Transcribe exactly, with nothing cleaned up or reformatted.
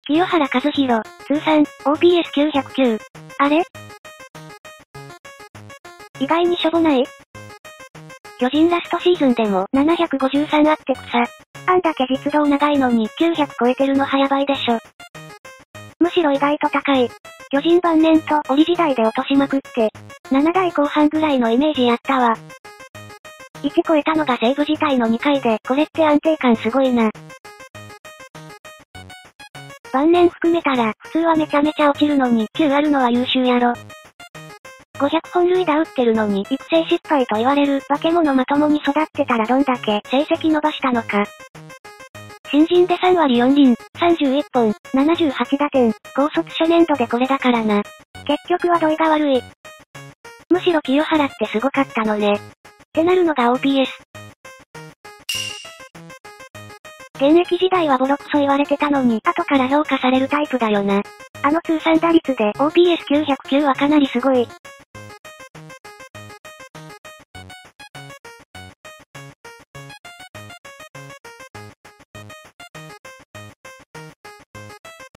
清原和博、通算、オーピーエスきゅうぜろきゅう。あれ？意外にしょぼない？巨人ラストシーズンでもななひゃくごじゅうさんあって草。あんだけ実動長いのにきゅうひゃく超えてるの早ばいでしょ。むしろ意外と高い。巨人晩年と折時代で落としまくって、ななだいこう半ぐらいのイメージやったわ。いち超えたのが西武自体のにかいで、これって安定感すごいな。晩年含めたら、普通はめちゃめちゃ落ちるのに、きゅうあるのは優秀やろ。ごひゃくほん塁打打ってるのに、育成失敗と言われる化け物まともに育ってたらどんだけ成績伸ばしたのか。新人でさんわりよんりん、さんじゅういっぽん、ななじゅうはちだてん、高卒初年度でこれだからな。結局は土井が悪い。むしろ清原ってすごかったのね。ってなるのが オーピーエス。現役時代はボロクソ言われてたのに、後から評価されるタイプだよな。あの通算打率で オーピーエスきゅうぜろきゅうはかなりすごい。